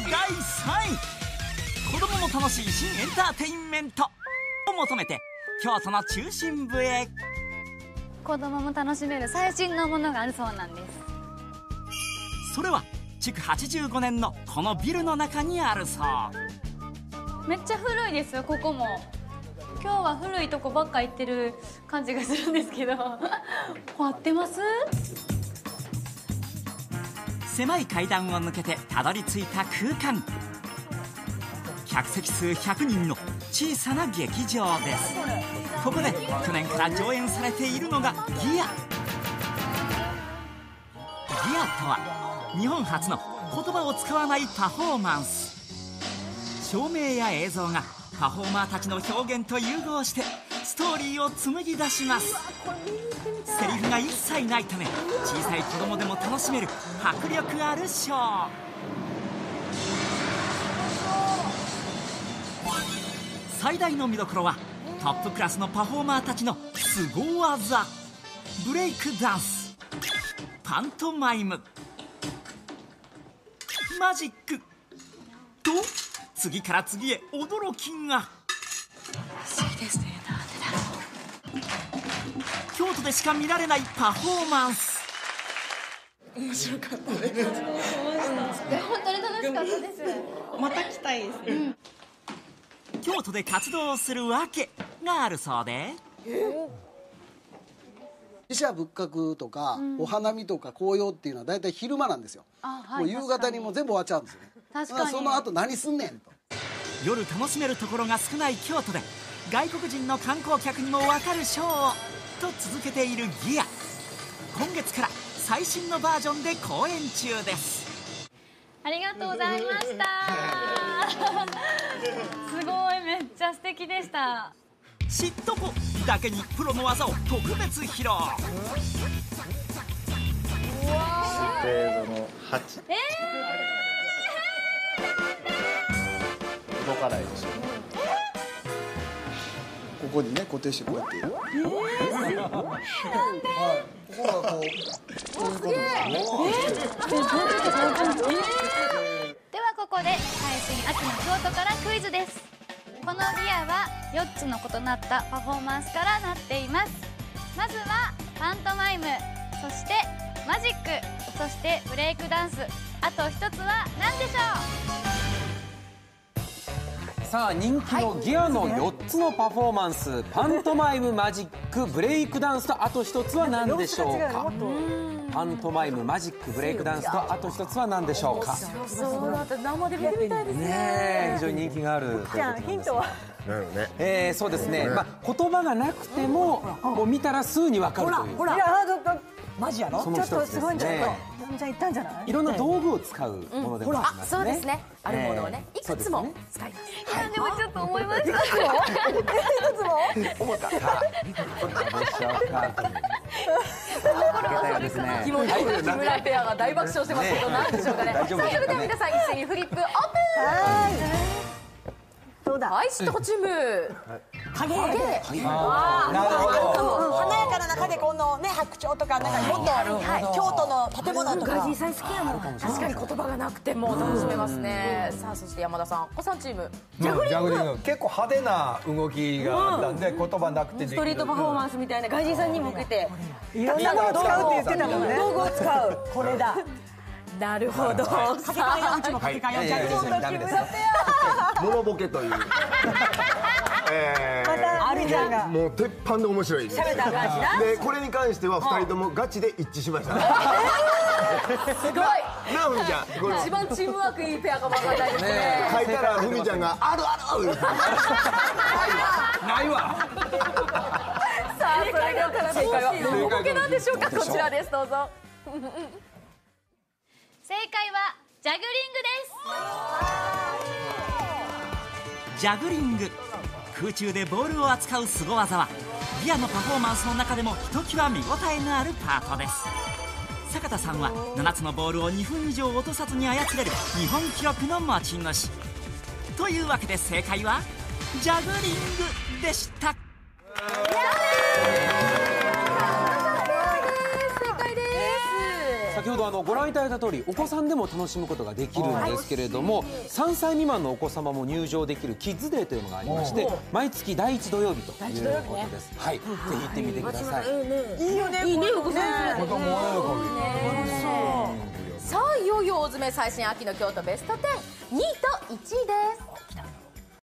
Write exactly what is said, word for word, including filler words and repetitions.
だいさんい、子供も楽しい新エンターテインメントを求めて京都の中心部へ。 子供も楽しめる最新のものがあるそうなんです。 それは築はちじゅうごねんのこのビルの中にあるそう。 めっちゃ古いですよ、ここも。今日は古いとこばっか行ってる感じがするんですけど合ってます？ 狭い階段を抜けてたどり着いた空間、客席数ひゃくにんの小さな劇場です。ここで去年から上演されているのがギア。ギアとは日本初の言葉を使わないパフォーマンス。照明や映像がパフォーマーたちの表現と融合してストーリーを紡ぎ出します。セリフが一切ないため小さい子供でも楽しめる迫力あるショー。最大の見どころはトップクラスのパフォーマーたちのスゴ技。ブレイクダンス、パントマイム、マジックと次から次へ驚きが。 不思議ですね。なんでだろう。京都でしか見られないパフォーマンス。 面白かったです。 本当に楽しかったです。 また来たいですね、うん、 京都で活動するわけがあるそうで、 寺社仏閣とか、うん、お花見とか紅葉っていうのはだいたい昼間なんですよ。はい、もう夕方にもう全部終わっちゃうんですよね。 確かに。 その後何すんねんと。 夜楽しめるところが少ない京都で外国人の観光客にも分かるショーをと続けているギア。今月から最新のバージョンで公演中です。 ありがとうございましたすごい、めっちゃ素敵でした。 知っとこだけにプロの技を特別披露。 うわスペードのはち。えー、動かないでしょ。 ここにね固定してこうやって。えー、 なんで？はい、 ここがこうこういうことですね。 ではここで最新秋の京都からクイズです。このギアはよっつの異なったパフォーマンスからなっています。まずはパントマイム、そしてマジック、そしてブレイクダンス、あと一つは何でしょう？さあ人気のギアのよっつのパフォーマンス、パントマイム、マジック、ブレイクダンスとあと一つは何でしょうか？パントマイム、マジック、ブレイクダンスとあと一つは何でしょうか？ そうだって生で見てみたいですね。 ね、非常に人気がある。 じゃあヒントは？ えー、そうですね、まあ、言葉がなくてももう見たらすぐに分かるという。 ほらほら、マジやろ？ その一つですね。 ちょっとすごいんじゃない？じゃあいったんじゃない？ いろんな道具を使うものでもありますね。 そうですね。あるものをね、いくつも使います。 でもちょっと思いました。いくつも？いくつも？思った。 どうでしょうか。 木村ペアが大爆笑してますけど、何でしょうかね。さあ、それでは皆さん一斉にフリップオープン。はい。どうだ。はい、知ったこチーム。影。なるほど。華やかな中でこのね、白鳥とかなんかもっと京都の建物とか。ガジさん好きやもん。確かに言葉がなくても楽しめますね。さあ、そして山田さん、おさんチーム。 ジャグリング。結構派手な動きがあったんで、言葉なくてできる。 ストリートパフォーマンスみたいなガジさんに向けて。いろんなものを使うって言ってたもんね。道具を使う。これだ。なるほど。かけ替えようちもかけ替えよう。ジャグリングと木村ペア。 モノボケという。 えー、またあるじゃんがもう鉄板で面白い。 しゃべった感じな。 でこれに関してはふたりともガチで一致しました。 すごい。 なふみちゃん、 一番チームワークいいペアかもわかんないですね。 書いたらふみちゃんがあるある。 ないわ。 さあ、それでは正解はモノボケなんでしょうか。こちらです、どうぞ。 正解はジャグリングです。ジャグリング、空中でボールを扱う凄技はギアのパフォーマンスの中でもひときわ見応えのあるパートです。坂田さんはななつのボールをにふん以上落とさずに操れる日本記録の持ち主というわけで、正解はジャグリングでした。 坂先ほどあのご覧いただいた通りお子さんでも楽しむことができるんですけれども、さんさい未満のお子様も入場できるキッズデーというのがありまして、毎月だいいち土曜日ということです。はい、ぜひ行ってみてください。 いいよね、いいね、お子さん連れて。さあ、いよいよ大詰め最新秋の京都ベストテン、にいといちいです。